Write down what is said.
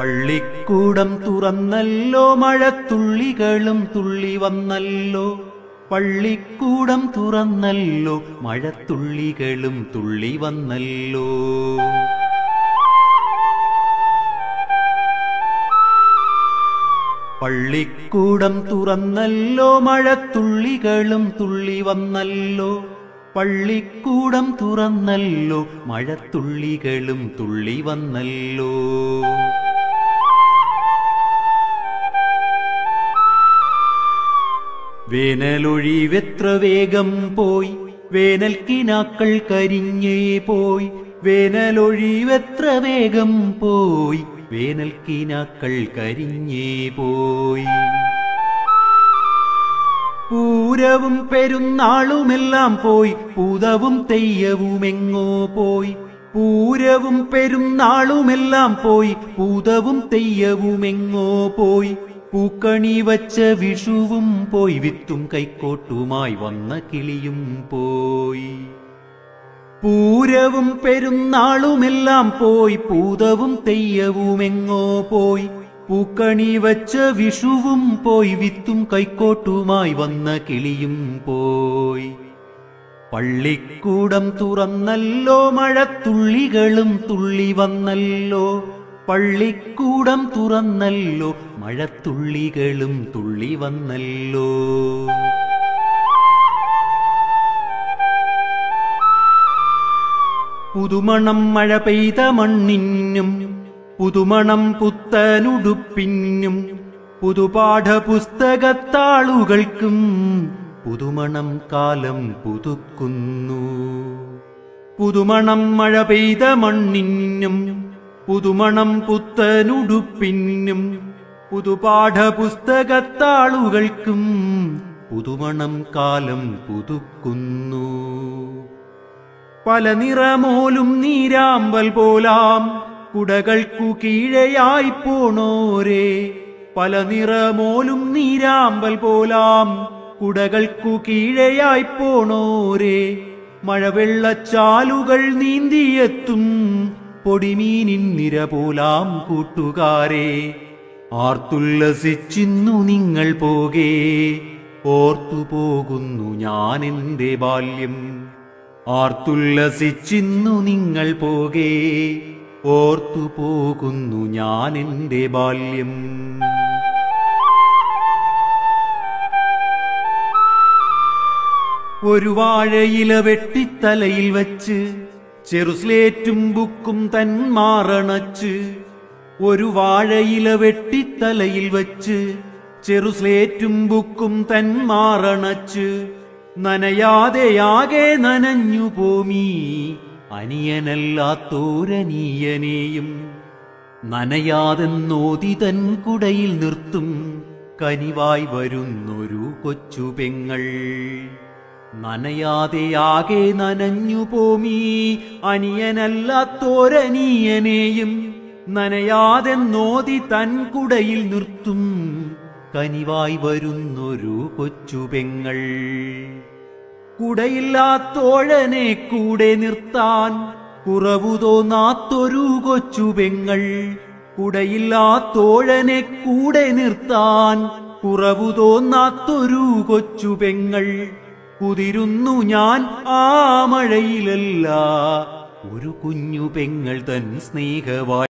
പള്ളിക്കൂടം തുറന്നല്ലോ മഴത്തുള്ളികളും തുള്ളി വന്നല്ലോ. പള്ളിക്കൂടം തുറന്നല്ലോ മഴത്തുള്ളികളും തുള്ളി വന്നല്ലോ. പള്ളിക്കൂടം തുറന്നല്ലോ മഴത്തുള്ളികളും തുള്ളി വന്നല്ലോ. പള്ളിക്കൂടം തുറന്നല്ലോ മഴത്തുള്ളികളും തുള്ളി വന്നല്ലോ. വേനലൊഴിവെത്ര വേഗം പോയി, വേനൽക്കിനാക്കൾ കരിഞ്ഞേ പോയി. വേനലൊഴിവെത്ര വേഗം പോയി, വേനൽക്കിനാക്കൾ കരിഞ്ഞേ പോയി. പൂരവും പെരുന്നാളുമെല്ലാം പോയി, പൂതവും തെയ്യവുമെങ്ങോ പോയി. പൂരവും പെരുന്നാളുമെല്ലാം പോയി, പൂതവും തെയ്യവുമെങ്ങോ പോയി. പൂക്കണി വച്ച വിഷുവും പോയി, വിത്തും കൈക്കോട്ടുമായി വന്ന കിളിയും പോയി. പൂരവും പെരുന്നാളുമെല്ലാം പോയി, പൂതവും തെയ്യവുമെങ്ങോ പോയി. പൂക്കണി വച്ച വിഷുവും പോയി, വിത്തും കൈക്കോട്ടുമായി വന്ന കിളിയും പോയി. പള്ളിക്കൂടം തുറന്നല്ലോ മഴത്തുള്ളികളും തുള്ളി വന്നല്ലോ. പള്ളിക്കൂടം തുറന്നല്ലോ മഴത്തുള്ളികളും തുള്ളി വന്നല്ലോ. പുതുമണം മഴ പെയ്ത മണ്ണിനും പുതുമണം പുത്തനുടുപ്പിനും പുതുപാഠപുസ്തകത്താളുകൾക്കും പുതുമണം കാലം പുതുക്കുന്നു. പുതുമണം മഴ പെയ്ത മണ്ണിനും പുതുമണം പുത്തനുടുപ്പിനും പുതുപാഠപുസ്തകത്താളുകൾക്കും പുതുമണം കാലം പുതുക്കുന്നു. പല നിറമോലും നീരാമ്പൽ പോലാം കുടകൾക്കു കീഴെയായി പോണോരേ. പല നിറമോലും നീരാമ്പൽ പോലാം കുടകൾക്കു കീഴെയായി പോണോരേ. മഴവെള്ളച്ചാലുകൾ നീന്തിയെത്തും പൊടിമീനിൻ നിര പോലാം കൂട്ടുകാരെ. ആർത്തുല്ലസിച്ചിന്നു നിങ്ങൾ പോകേ, ഓർത്തുപോകുന്നു ഞാൻ എന്റെ ബാല്യം. ആർത്തുല്ലസിച്ചിന്നു നിങ്ങൾ പോകേ, ഓർത്തുപോകുന്നു ഞാൻ എന്റെ ബാല്യം. ഒരു വാഴയില വെട്ടിത്തലയിൽ വച്ച് ചെറുസ്ലേറ്റും ബുക്കും തന്മാറണച്ച്. ഒരു വാഴയില വെട്ടിത്തലയിൽ വച്ച് ചെറുസ്ലേറ്റും ബുക്കും തന്മാറണച്ച്. നനയാതെയാകെ നനഞ്ഞു പോമീ അനിയനല്ലാത്തോരനീയനെയും. നനയാതെന്നോതി തൻ കുടയിൽ നിർത്തും കനിവായി വരുന്നൊരു കൊച്ചു പെങ്ങൾ. നനയാതെയാകെ നനഞ്ഞു പോമീ അനിയനല്ലാത്തോരനീയനെയും. നനയാതെന്നോതി തൻ കുടയിൽ നിർത്തും കനിവായി വരുന്നൊരു കൊച്ചു പെങ്ങൾ. കുടയില്ലാത്തോഴനെ കൂടെ നിർത്താൻ കുറവു തോന്നാത്തൊരു കൊച്ചു പെങ്ങൾ. കുടയില്ലാത്തോഴനെ കൂടെ നിർത്താൻ കുറവു തോന്നാത്തൊരു കൊച്ചു പെങ്ങൾ. കുതിരുന്നു ഞാൻ ആ മഴയിലല്ല ഒരു കുഞ്ഞു പെങ്ങൾ തൻ സ്നേഹവാ